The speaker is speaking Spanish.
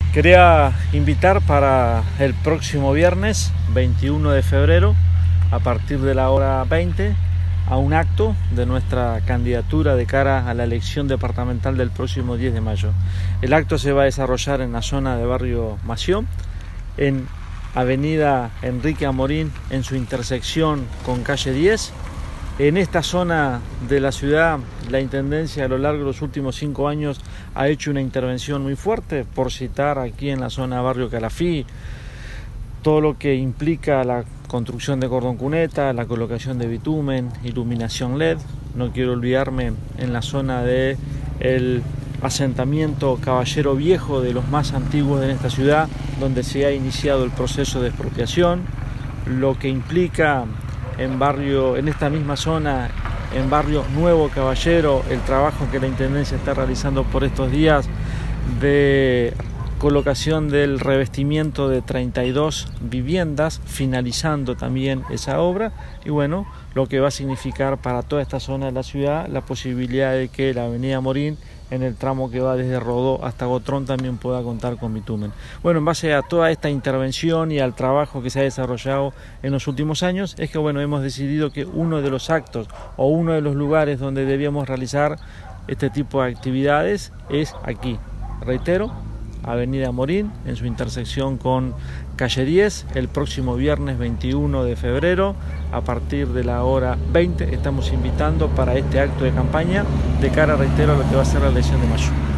Quería invitar para el próximo viernes 21 de febrero a partir de la hora 20 a un acto de nuestra candidatura de cara a la elección departamental del próximo 10 de mayo. El acto se va a desarrollar en la zona de Barrio Mación, en Avenida Enrique Amorín, en su intersección con calle 10. En esta zona de la ciudad, la Intendencia a lo largo de los últimos 5 años ha hecho una intervención muy fuerte, por citar aquí en la zona de Barrio Calafí, todo lo que implica la construcción de cordón cuneta, la colocación de bitumen, iluminación LED. No quiero olvidarme en la zona de el asentamiento Caballero Viejo, de los más antiguos de esta ciudad, donde se ha iniciado el proceso de expropiación, lo que implica en esta misma zona, en Barrio Nuevo Caballero, el trabajo que la Intendencia está realizando por estos días de colocación del revestimiento de 32 viviendas, finalizando también esa obra, y bueno, lo que va a significar para toda esta zona de la ciudad la posibilidad de que la avenida Morín, en el tramo que va desde Rodó hasta Gotrón, también pueda contar con bitumen. Bueno, en base a toda esta intervención y al trabajo que se ha desarrollado en los últimos años, es que bueno, hemos decidido que uno de los actos o uno de los lugares donde debíamos realizar este tipo de actividades es aquí. Reitero, Avenida Morín, en su intersección con calle 10, el próximo viernes 21 de febrero, a partir de la hora 20, estamos invitando para este acto de campaña de cara, reitero, a lo que va a ser la elección de mayo.